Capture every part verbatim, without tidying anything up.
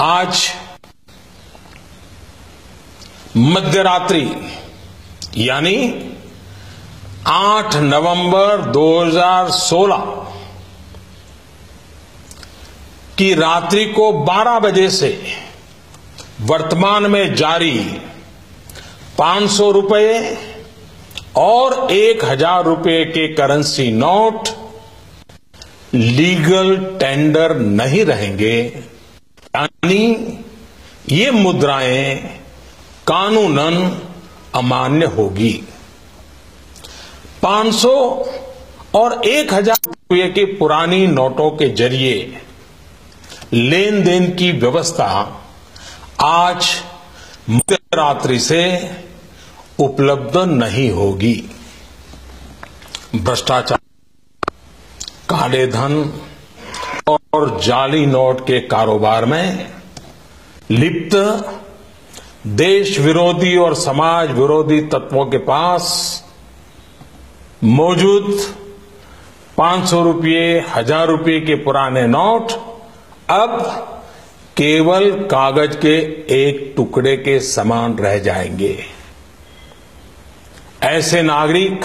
आज मध्यरात्रि यानी आठ नवंबर दो हज़ार सोलह की रात्रि को बारह बजे से वर्तमान में जारी पांच सौ रुपये और एक हजार रुपये के करेंसी नोट लीगल टेंडर नहीं रहेंगे, यानी ये मुद्राएं कानूनन अमान्य होगी। पांच सौ और एक हजार रुपये के पुरानी नोटों के जरिए लेन देन की व्यवस्था आज मध्यरात्रि से उपलब्ध नहीं होगी। भ्रष्टाचार, काले धन और जाली नोट के कारोबार में लिप्त देश विरोधी और समाज विरोधी तत्वों के पास मौजूद पांच सौ रुपये, हजार रुपये के पुराने नोट अब केवल कागज के एक टुकड़े के समान रह जाएंगे। ऐसे नागरिक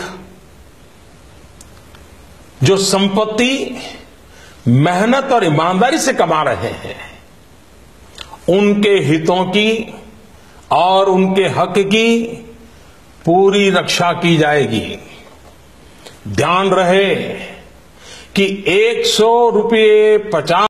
जो संपत्ति मेहनत और ईमानदारी से कमा रहे हैं, उनके हितों की और उनके हक की पूरी रक्षा की जाएगी। ध्यान रहे कि एक सौ रुपये पचास